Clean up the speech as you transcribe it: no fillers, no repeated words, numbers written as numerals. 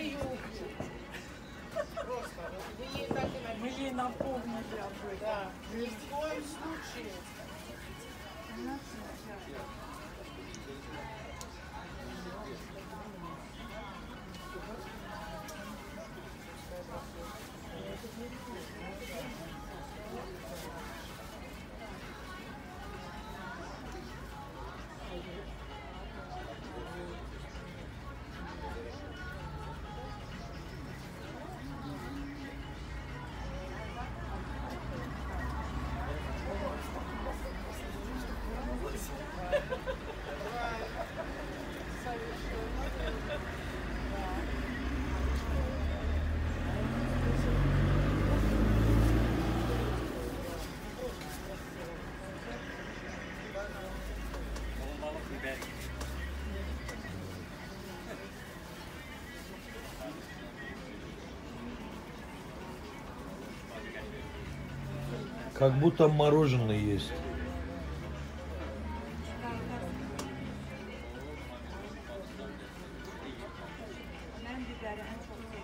Мы ей напомнили об этом. Да, ни в коем случае. Как будто мороженое есть. Nem biber, en çok